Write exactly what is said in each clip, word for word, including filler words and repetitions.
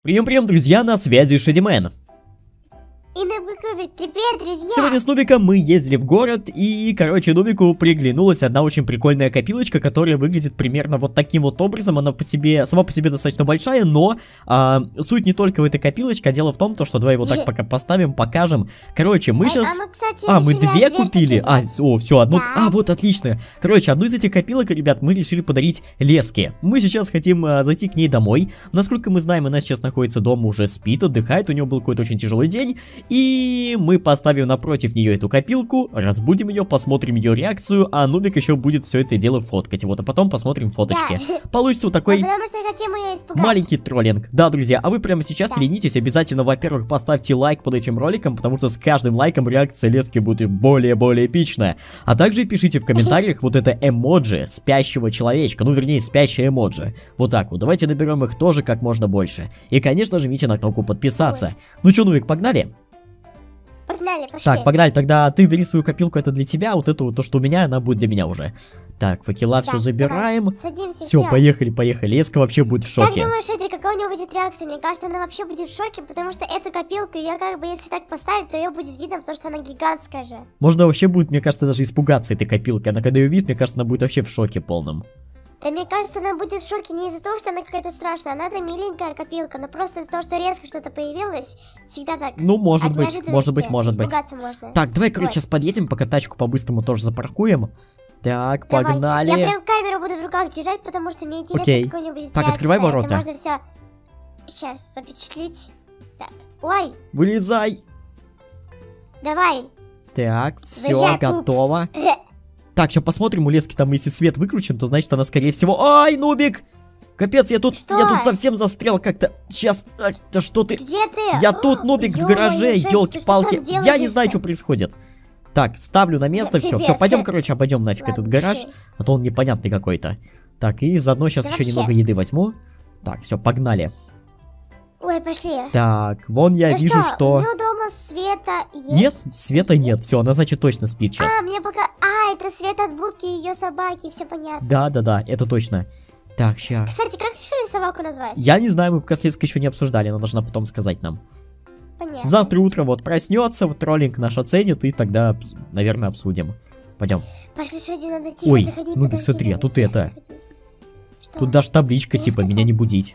Прием-прием, друзья, на связи Шедимен. И Нубик, привет, друзья! Сегодня с Нубиком мы ездили в город, и, короче, Нубику приглянулась одна очень прикольная копилочка, которая выглядит примерно вот таким вот образом. Она по себе, сама по себе достаточно большая, но а, суть не только в этой копилочке, а дело в том, то, что давай его так пока поставим, покажем. Короче, мы сейчас... А, мы, кстати, а, мы две две купили? А, о, все, одну... Да. А, вот, отлично. Короче, одну из этих копилок, ребят, мы решили подарить Леске. Мы сейчас хотим а, зайти к ней домой. Насколько мы знаем, она сейчас находится дома, уже спит, отдыхает, у нее был какой-то очень тяжелый день. И мы поставим напротив нее эту копилку, разбудим ее, посмотрим ее реакцию, а Нубик еще будет все это дело фоткать. Вот, а потом посмотрим фоточки. Да. Получится вот такой Да, потому что хотим ее испугать. маленький троллинг. Да, друзья, а вы прямо сейчас Да. ленитесь, обязательно, во-первых, поставьте лайк под этим роликом, потому что с каждым лайком реакция Лески будет более-более эпичная. А также пишите в комментариях вот это эмоджи спящего человечка, ну, вернее, спящее эмоджи. Вот так вот, давайте наберем их тоже как можно больше. И, конечно, жмите на кнопку подписаться. Ну что, Нубик, погнали? Погнали, пошли. Так, погнали, тогда ты бери свою копилку, это для тебя, вот эту, то, что у меня, она будет для меня уже. Так, факела все Да, забираем. давай, садимся, Все, всё. поехали, поехали. Леска вообще будет в Как шоке. думаешь, Эдди, какая у нее будет реакция? Мне кажется, она вообще будет в шоке, потому что эту копилку, ее как бы, если так поставить, то ее будет видно, потому что она гигантская же. Можно вообще будет, мне кажется, даже испугаться этой копилки. Она когда ее видит, мне кажется, она будет вообще в шоке полном. Да мне кажется, она будет в шоке не из-за того, что она какая-то страшная, она-то миленькая копилка, но просто из-за того, что резко что-то появилось, всегда так. Ну, может от быть, неожиданности может быть, может быть. испугаться можно. Так, давай, короче, Вот. сейчас подъедем, пока тачку по-быстрому тоже запаркуем. Так, Давай. погнали. Я прям камеру буду в руках держать, потому что мне интересно, Окей. какой у нее будет Так, реакция. открывай ворота. Это можно все сейчас запечатлеть. Так, ой, Вылезай. давай. Так, все, Выезжай, готово. пупс. Так, сейчас посмотрим у Лески, там, если свет выключен, то значит она, скорее всего... Ай, Нубик! Капец, я тут, Что? я тут совсем застрял как-то. Сейчас, а, да что ты? Где ты? Я тут, Нубик, в Ё-моё, гараже, Жень, ты елки-палки. что там Я не знаю, делаешь-то? что происходит. Так, ставлю на место, все, все, пойдем, короче, обойдем нафиг Ладно, этот гараж, пошли. а то он непонятный какой-то. Так, и заодно сейчас Да еще вообще. немного еды возьму. Так, все, погнали. Ой, пошли. Так, вон я Ну вижу, У что... нее дома света есть? Нет, света нет, все, она, значит, точно спит сейчас. А, мне пока... А, это свет от будки ее собаки, все понятно. Да-да-да, это точно. Так, ща. Кстати, как решили собаку назвать? Я не знаю, мы пока с Леской еще не обсуждали, она должна потом сказать нам. Понятно. Завтра утром вот проснется, вот троллинг наш оценит, и тогда, обс- наверное, обсудим. Пойдем. Пошли, Шади, надо тихо Ой, заходить. ну так подожди, смотри, а надо тут тихо это. заходить. Что? Тут даже табличка, типа, меня не будить.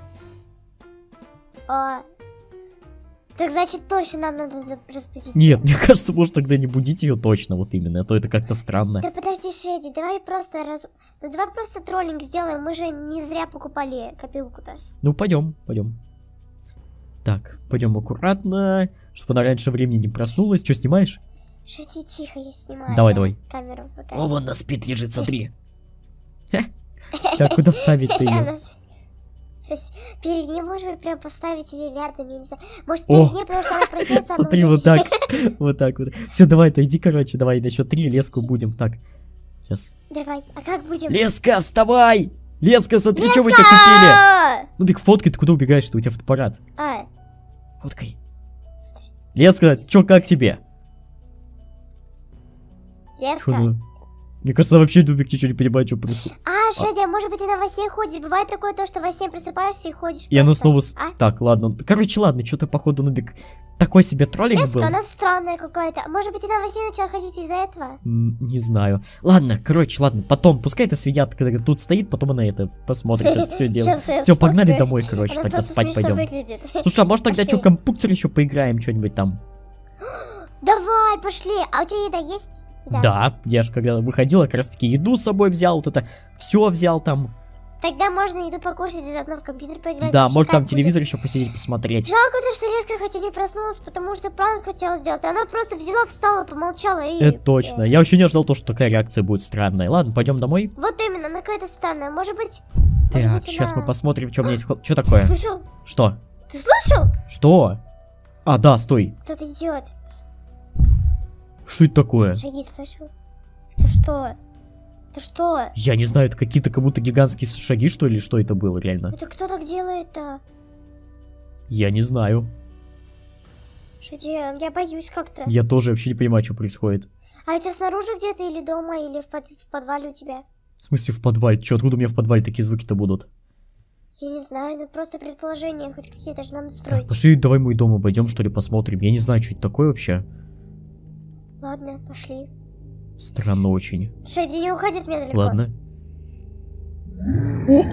А, так значит, точно нам надо за- разбудить. Нет, мне кажется, может тогда не будить ее точно, вот именно, а то это как-то странно. Да подожди, Шеди, давай просто раз... Ну давай просто троллинг сделаем, мы же не зря покупали копилку-то. Ну, пойдем, пойдем. Так, пойдем аккуратно, чтобы она раньше времени не проснулась. Что, снимаешь? Шеди, тихо, я снимаю. Давай, давай. Камеру пока. О, вон на спит лежит, смотри. Так, куда ставить-то ее? Она с- Перед ней, может быть, прям поставить или рядом, я не знаю. Может, О! перед ней, потому что она проснется, она Смотри, уже- вот так. Вот так вот. Все, давай, иди, короче, давай, на счет три Леску будем. Так, сейчас. Давай, а как будем? Леска, вставай! Леска, смотри, что вы тебе купили. А! Ну, Биг, фоткай, ты куда убегаешь-то? У тебя фотоаппарат. А, Фоткай. Леска, чё, как тебе? Чё, Леска. ну? Мне кажется, вообще Дубик ничего не понимает, что происходит. А, Шедя, может быть, она во сне ходит. Бывает такое то, что во сне просыпаешься и ходишь. И оно просто. снова... с- А? Так, ладно. Короче, ладно, что-то, походу, Нубик такой себе троллинг был. Леска, она странная какая-то. Может быть, она во сне начала ходить из-за этого? М, Не знаю. Ладно, короче, ладно. Потом, пускай это свинья, когда тут стоит, потом она это посмотрит, это все дело. Щас я Все, погнали сфоткаю. домой, короче, Она тогда просто спать смешно пойдем. выглядит. Слушай, а может тогда что, Пошли. компьютер еще поиграем, что-нибудь там? Давай, пошли. А у тебя еда есть? Да, я же когда выходил, как раз таки еду с собой взял, вот это все взял там. Тогда можно еду покушать и заодно в компьютер поиграть. Да, Вообще, может как там будет? телевизор еще посидеть, посмотреть. Жалко то, что Леска хотя не проснулась, потому что пранк хотела сделать. Она просто взяла, встала, помолчала и... Это точно. Я вообще не ожидал то, что такая реакция будет странная. Ладно, пойдем домой. Вот именно, она какая-то странная. Может быть... Так, может быть, сейчас она- мы посмотрим, что у меня есть. Что такое? Слышал? Что? Ты слышал? Что? А, да, стой. Кто-то идет. Что это такое? Шаги, слышал? Это что? Это что? Я не знаю, это какие-то как будто гигантские шаги, что ли, что это было реально? Это кто так делает-то? Я не знаю. Шаги, я боюсь как-то. Я тоже вообще не понимаю, что происходит. А это снаружи где-то или дома, или в, под- в подвале у тебя? В смысле в подвале? Че, откуда у меня в подвале такие звуки-то будут? Я не знаю, ну просто предположения хоть какие-то же надо строить. Так, пошли, давай мой дом обойдем, что ли, посмотрим. Я не знаю, что это такое вообще. Ладно, пошли. Странно очень. Шейди не уходит мне далеко. Ладно. О!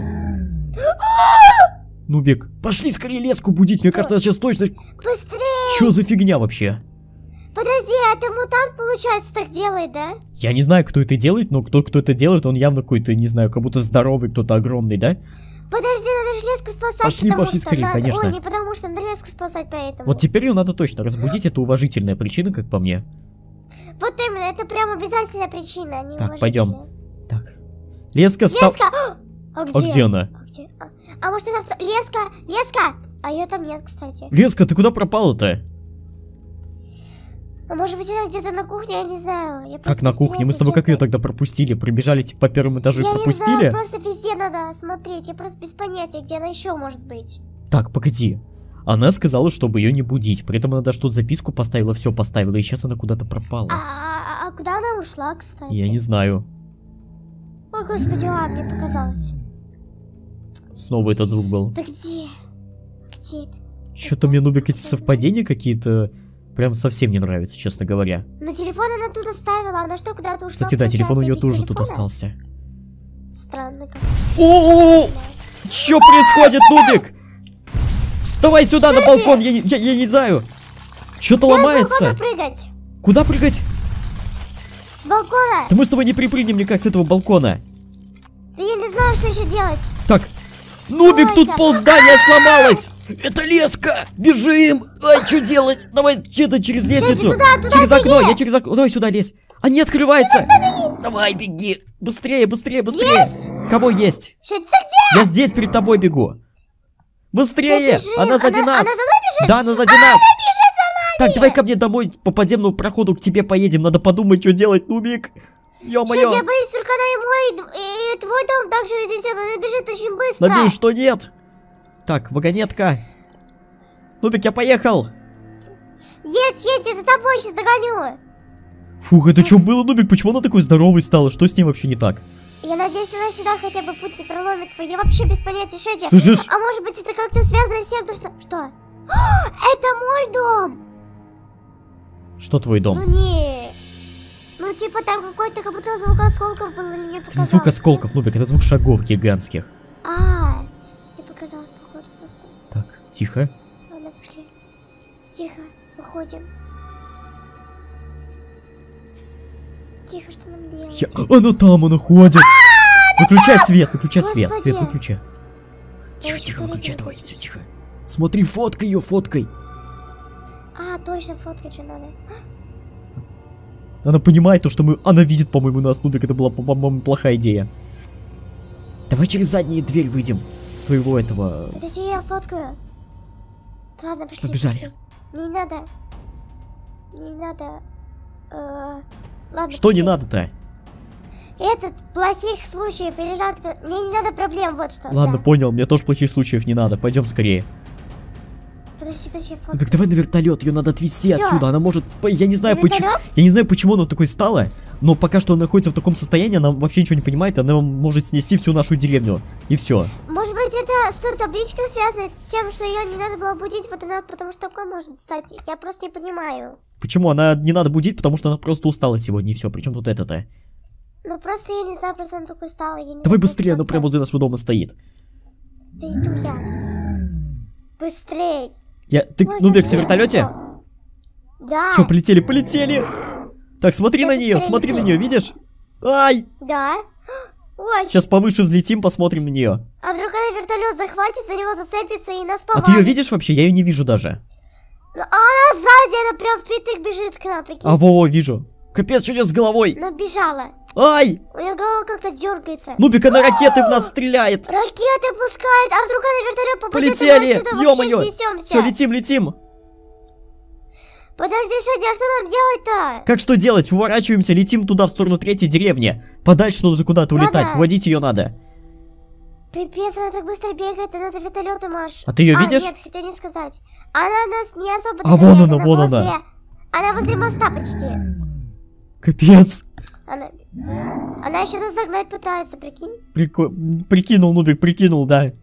Нубик, пошли скорее леску будить, мне кажется, сейчас точно... Быстрее! Что за фигня вообще? Подожди, это мутант, получается, так делает, да? Я не знаю, кто это делает, но кто, кто это делает, он явно какой-то, не знаю, как будто здоровый, кто-то огромный, да? Подожди, надо же леску спасать. Пошли, пошли скорее, надо... конечно. Ой, не потому что надо леску спасать, поэтому. Вот теперь ее надо точно разбудить, это уважительная причина, как по мне. Вот именно, это прям обязательная причина, а не Так, пойдем. уважительная. Так. Леска, встал. Леска! А где? А где она? А, где? А, а может это... в- Леска! Леска! А ее там нет, кстати. Леска, ты куда пропала-то? А может быть она где-то на кухне, я не знаю. Я Как просто на без кухне? Мы с тобой понятия, как ее честно. тогда пропустили? Пробежали типа по первому этажу и Я пропустили? не знаю, просто везде надо смотреть. Я просто без понятия, где она еще может быть. Так, погоди. Она сказала, чтобы ее не будить. При этом она даже тут записку поставила, все поставила, и сейчас она куда-то пропала. А, а, а куда она ушла, кстати? Я не знаю. Ой, господи, а, мне показалось. Снова этот звук был. Да где? Где этот? Что-то мне, Нубик, эти совпадения какие-то прям совсем не нравятся, честно говоря. Но телефон она тут оставила, она что, куда-то ушла? Кстати, да, телефон у нее без тоже тут телефона? остался. Странно как. О, что происходит, Нубик? Вставай сюда на балкон, я, не- я, я не знаю. Что-то ломается. С балкона прыгать! Куда прыгать? С балкона! Да мы с тобой не припрыгнем никак с этого балкона. Да я не знаю, что еще делать. Так, Нубик, Ой, тут да. пол здания сломалось. Это леска. Бежим. Ай, что делать? Давай что-то через лестницу. туда, туда через окно. беги. Я через окно. Давай сюда лезь. А не открывается. Давай, беги. Быстрее, быстрее, быстрее. Кого есть? Что это где? Я здесь перед тобой бегу. Быстрее. Бежи. Она сзади Она- нас. она за мной бежит? Да, она сзади нас. Так, давай ко мне домой по подземному проходу к тебе поедем. Надо подумать, что делать, Нубик. Что, Ё-моё. я боюсь, только она и мой, и д- и твой дом также разнесет. Она бежит очень быстро. Надеюсь, что нет. Так, вагонетка. Нубик, я поехал. Есть, есть, я за тобой сейчас догоню. Фух, это что было, Нубик? Почему она такой здоровый стала? Что с ней вообще не так? Я надеюсь, она сюда хотя бы путь не проломит свой. Я вообще без понятия, что это. Слышишь? А может быть, это как-то связано с тем, то, что... Что? А, это мой дом! Что твой Ну дом? не. Ну типа там какой-то, как будто звук осколков был, или мне Это не показалось. звук осколков, Нубик, это звук шагов гигантских. А, мне показалось, походу, просто. Так, тихо. Ладно, пошли. Тихо, выходим. Тихо, что нам делать? Я... Она там, она ходит. Выключай свет, выключай свет. Господи. Свет выключай. Тихо, Очень тихо, выключай, хорошо. давай, все тихо. Смотри, фоткай ее, фоткай. А, точно, фоткать же надо. Она понимает то, что мы... Она видит, по-моему, нас, Нубик, это была, по-моему, плохая идея. Давай через заднюю дверь выйдем. С твоего этого... Подожди, я фоткаю. Ладно, пошли. Побежали. пошли. Не надо. Не надо. Э, Ладно. Что не пошли. надо-то? Этот плохих случаев или как-то. Мне не надо проблем, вот что. Ладно, да. понял, мне тоже плохих случаев не надо. Пойдем скорее. Подожди, подожди, я Ну фоткаю. так давай на вертолет, ее надо отвезти Всё. отсюда. Она может. по- Я не знаю На почему. вертолёт? Я не знаю, почему она такой стала. Но пока что она находится в таком состоянии, она вообще ничего не понимает, она может снести всю нашу деревню. И все. Может быть, это с той табличкой связано с тем, что ее не надо было будить, вот она потому что такое может стать. Я просто не понимаю. Почему? Она не надо будить, потому что она просто устала сегодня, и все. Причем тут это-то? Ну просто я не знаю, просто она такой стала. Я не Давай знаю, быстрее, она как прямо возле нашего дома стоит. Да иду я. Быстрей. Я. Ты, Ой, Нубик, я ты в вертолете? всё. Да. Все, полетели, полетели! Так, смотри Да на нее, быстрее смотри на лети. нее, видишь? Ай! Да. Ой, Сейчас повыше взлетим, посмотрим на нее. а вдруг она вертолет захватит, за него зацепится и нас А повалит. ты ее видишь вообще? Я ее не вижу даже. Ну, а она сзади, она прям впритык бежит к нам, прикинь. А во, вижу. Капец, что с головой? Но бежала. Ай! У нее голова как-то дергается. Нубик, она ракеты в нас стреляет. Ракеты пускает, а вдруг она вертолет попадет, Полетели! и мы отсюда Ё-моё! вообще снесёмся. Все, летим, летим. Подожди, Шади, а что нам делать-то? Как что делать? Уворачиваемся, летим туда, в сторону третьей деревни. Подальше нужно куда-то улетать, Ладно. водить ее надо. Пипец, она так быстро бегает, она за вертолетом аж. А ты её А, видишь? нет, хотя не сказать. Она нас не особо А вон догоняет, она, вон возле- она. Она возле моста почти. Капец. Она... Она еще нас догнать пытается, прикинь. Прико... Прикинул, Нубик, прикинул, да.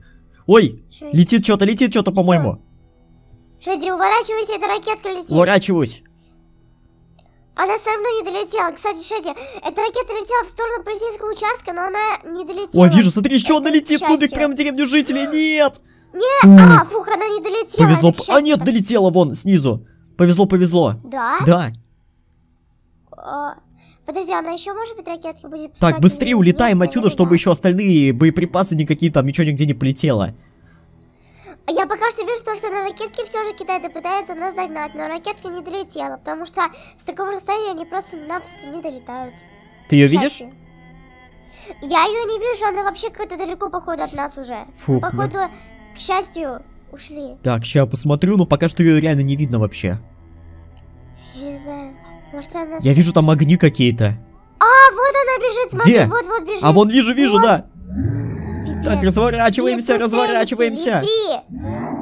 Ой, Шеди, летит что-то, летит что-то, по-моему. Шеди, уворачивайся, эта ракетка летит. Уворачиваюсь. Она все равно не долетела. Кстати, Шеди, эта ракета летела в сторону полицейского участка, но она не долетела. Ой, вижу, смотри, еще одна Это летит, счастье. Нубик, прям в деревню жителей. Нет! Нет, Фух. а, фух, она не долетела. Повезло. это, к А, нет, счастью. долетела вон, снизу. Повезло, повезло. Да? Да. А, подожди, она еще может быть ракетки будет Так, писать быстрее или улетаем нет? отсюда, Или чтобы да? еще остальные боеприпасы никакие там, ничего нигде не полетело. Я пока что вижу то, что на ракетке все же кидает и пытается нас догнать, но ракетка не долетела, потому что с такого расстояния они просто-напросто не долетают. Ты ее К видишь? счастью. Я ее не вижу, она вообще как-то далеко, походу, от нас уже. Фух, Походу, к счастью, ушли. Так, сейчас посмотрю, но пока что ее реально не видно вообще. Я не знаю, может она... Я вижу там огни какие-то. А, вот она бежит, смотри, Где? вот-вот бежит. А вон вижу, вижу, Вот. да. Пипец. Так, разворачиваемся, Лети, разворачиваемся. лети.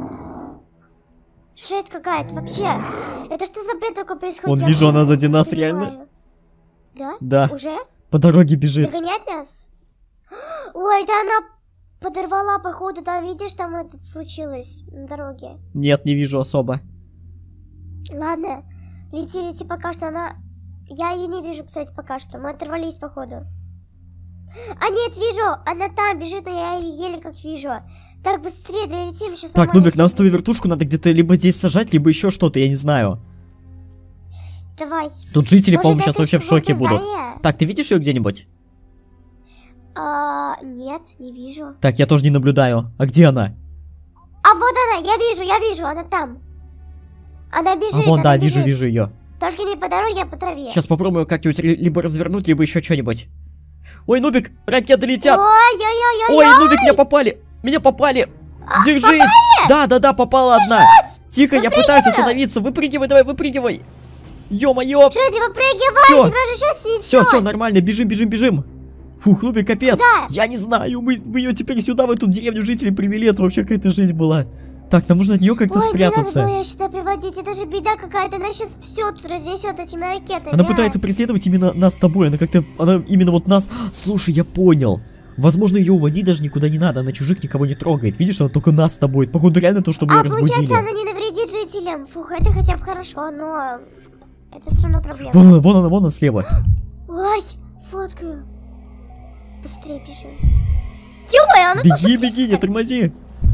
Жесть какая-то вообще. Это что за бред такой происходит? Вон, Я вижу, она не сзади нас понимаю. реально. Да? Да, Уже? по дороге бежит. Догонять нас? Ой, да она подорвала, походу, там, видишь, там это случилось на дороге. Нет, не вижу особо. Ладно, лети, лети пока что, она... Я ее не вижу, кстати, пока что. Мы оторвались, походу. А нет, вижу, она там бежит, но я ее еле как вижу. Так, быстрее долетим, сейчас. Так, Нубик, нам с твою вертушку надо где-то либо здесь сажать, либо еще что-то, я не знаю. Давай. Тут жители, Может, по-моему, это сейчас вообще в какое-то шоке будут. здание? Так, ты видишь ее где-нибудь? А, нет, не вижу. Так, я тоже не наблюдаю. А где она? А вот она, я вижу, я вижу, она там. Она бежит, А вон, она да, бежит. вижу, вижу ее. Только не по дороге, а по траве. Сейчас попробую как-нибудь ли- либо развернуть, либо еще что-нибудь. Ой, Нубик, ракеты летят. Ой-ой-ой-ой. Ой, Нубик, меня попали. Меня попали. Держись. Да, да, да, попала одна. Тихо, я пытаюсь остановиться. Выпрыгивай, давай, выпрыгивай. Ё-моё. Шеди, выпрыгивай, Всё. тебя же сейчас снесет. Все, все, нормально, бежим, бежим, бежим. Фух, Нубик, капец. Куда? Я не знаю, мы, мы ее теперь сюда, в эту деревню жителей привели. Это вообще какая-то жизнь была. Так, нам нужно от нее как-то Ой, спрятаться. не надо было ее сюда приводить, это же беда какая-то, она сейчас все тут разнесет этими ракетами. Она а. пытается преследовать именно нас с тобой. Она как-то, она именно вот нас... Слушай, я понял. Возможно, ее уводить даже никуда не надо. Она чужих никого не трогает. Видишь, она только нас с тобой. Походу, реально то, что мы А, ее разбудили. получается, она не навредит жителям. Фух, это хотя бы хорошо, но это все равно проблема. Вон она, вон она, вон она слева. Ой, фоткаю. Быстрее бежим. Ё-моё, она тоже Беги, беги, не тормози.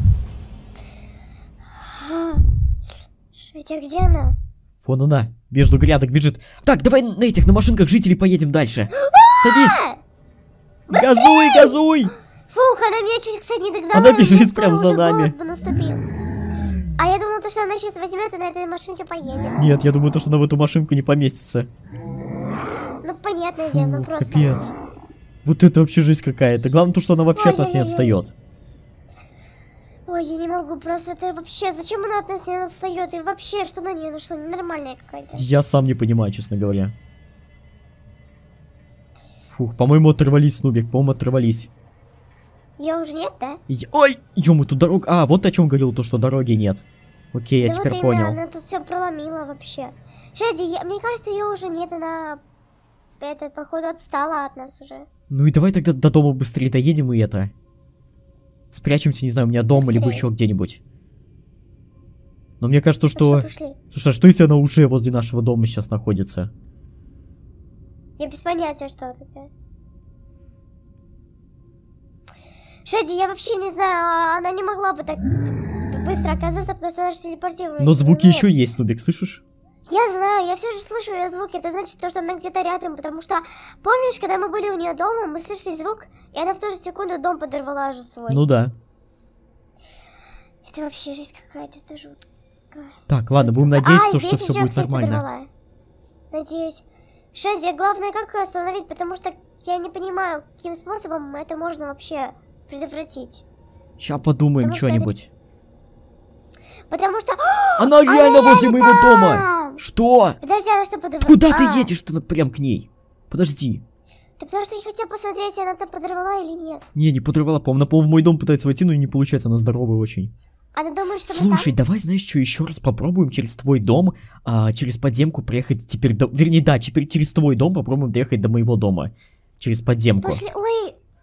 Шетя, где она? Вон она, между грядок бежит. Так, давай на этих, на машинках жителей поедем дальше. Садись. Газуй, газуй. Фух, она меня чуть, кстати, не догнала. Она и бежит мне прям за второй нами. голод бы наступил. А я думала, то, что она сейчас возьмет и на этой машинке поедет. Нет, я думаю, то, что она в эту машинку не поместится. Ну, понятное Фу, дело, ну просто... капец. Вот это вообще жизнь какая-то. Главное то, что она вообще от нас не Ой-ой-ой. отстает. Ой, я не могу, просто это вообще... Зачем она от нас не отстает? И вообще, что на нее нашло? Ненормальная какая-то. Я сам не понимаю, честно говоря. Фух, по-моему, оторвались, Нубик, по-моему, оторвались. Я уже нет, да? Я- Ой, ё, тут дорог... А, вот о чем говорил, то, что дороги нет. Окей, я Да теперь вот понял. именно, она тут все проломила вообще. Шеди, я- мне кажется, ее уже нет, она... Этот, походу, отстала от нас уже. Ну и давай тогда до дома быстрее доедем и это. Спрячемся, не знаю, у меня дома, либо Быстрее. еще где-нибудь. Но мне кажется, А что... пошли? Слушай, а что если она уже возле нашего дома сейчас находится? Я без понятия, что это. Шеди, я вообще не знаю, а она не могла бы так быстро оказаться, потому что она же телепортируется. Но звуки Ну, еще есть, Нубик, слышишь? Я знаю, я все же слышу ее звуки, это значит то, что она где-то рядом, потому что, помнишь, когда мы были у нее дома, мы слышали звук, и она в ту же секунду дом подорвала же свой. Ну да. Это вообще жизнь какая-то, это жутко. Так, ладно, будем надеяться, А, то, что здесь все еще, будет кстати, нормально. подорвала. Надеюсь. Шеди, главное, как ее остановить, потому что я не понимаю, каким способом это можно вообще предотвратить. Сейчас подумаем Потому что что-нибудь. Потому что... Она реально возле моего там! дома! Что? Подожди, она что подорвала? Куда А, ты едешь-то прям к ней? Подожди. Да потому что я хотела посмотреть, она там подорвала или нет. Не, не подорвала, по-моему. Она, по-моему, в мой дом пытается войти, но не получается, она здоровая очень. Она думает, что Слушай, давай, знаешь что, еще раз попробуем через твой дом, а, через подземку приехать теперь до... Вернее, да, теперь через твой дом попробуем доехать до моего дома. Через мы подземку. там... Пошли... Ой,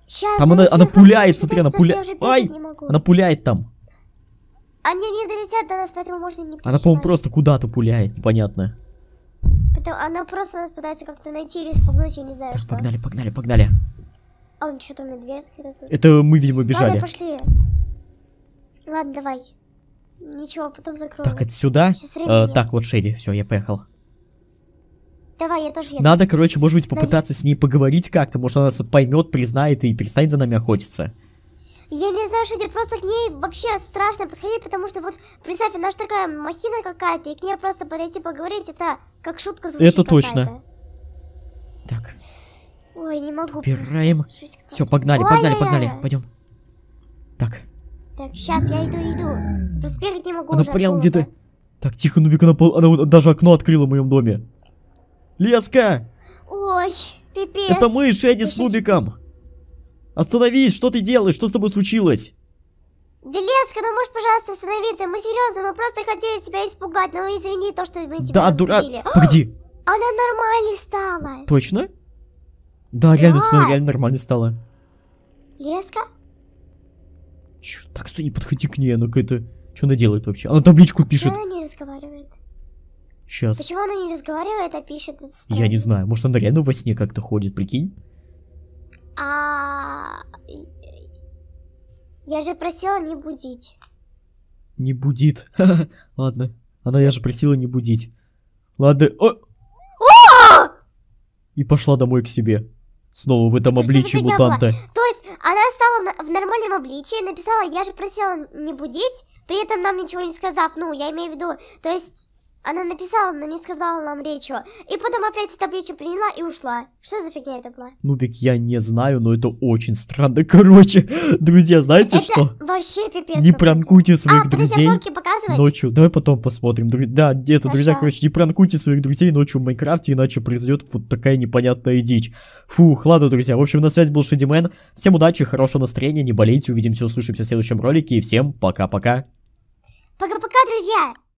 Сейчас, Там она, подожди, она подожди, пуляет, смотри, она подожди, я пуляет. уже бегать Ай, не могу. она пуляет там. Они не долетят до нас, поэтому можно не Она, по-моему, переживать. просто куда-то пуляет, непонятно. Потому- Она просто нас пытается как-то найти или спугнуть, я не знаю Так, что. погнали, погнали, погнали. А он что-то на дверь открыт тут. Это мы, видимо, бежали. Ладно, пошли. Ладно, давай. Ничего, потом закроем. Так, это сюда. Сейчас времени Э, нет. так, вот Шеди, все, я поехал. Давай, я тоже еду. Надо, короче, может быть, попытаться с ней поговорить как-то. Может, она нас поймет, признает и перестанет за нами охотиться. Я не знаю, что тебе просто к ней вообще страшно подходить, потому что вот, представь, она же такая махина какая-то, и к ней просто подойти поговорить, это как шутка звучит Это точно. какая-то. Так, Ой, не могу. убираем. Жесть какая-то. Все, погнали, Ой, погнали, ой, погнали. ой. Пойдем. Так, Так, сейчас я иду, иду. Просто бегать не могу она уже от прям холода. где-то... Так, тихо, Нубик, она, пол- она даже окно открыла в моем доме. Леска! Ой, пипец. Это мы, Шеди, с Я щас- Нубиком. Остановись, что ты делаешь? Что с тобой случилось? Да, Леска, ну можешь, пожалуйста, остановиться? Мы серьезно, мы просто хотели тебя испугать, но извини то, что мы тебя Да, дурак. разбудили. Погоди. Она нормальной стала. Точно? Да, реально, Да. снова реально нормально стало. Леска? Чё, так, стой, не подходи к ней, она какая-то... Что она делает вообще? Она табличку пишет. Почему она не разговаривает? Сейчас. Почему она не разговаривает, а пишет? Это Я странно. не знаю, может она реально во сне как-то ходит, прикинь? А... Я же просила не будить. Не будит. Ладно. Она, я же просила не будить. Ладно. О! И пошла домой к себе. Снова в этом Это что за обличии фигня была? мутанта. То есть она стала на- в нормальном обличии, написала, я же просила не будить, при этом нам ничего не сказав. Ну, я имею в виду, то есть она написала, но не сказала нам речью. И потом опять табличку приняла и ушла. Что за фигня это была? Нубик, я не знаю, но это очень странно. Короче, друзья, знаете это что? вообще пипец. Не какой-то. пранкуйте своих а, подожди, друзей а фотки показывать? ночью. Давай потом посмотрим. Дру- Да, это, друзья, Хорошо. короче, не пранкуйте своих друзей ночью в Майнкрафте, иначе произойдет вот такая непонятная дичь. Фух, ладно, друзья. В общем, на связи был Шедимен. Всем удачи, хорошего настроения, не болейте. Увидимся, услышимся в следующем ролике. И всем пока-пока. Пока-пока, друзья!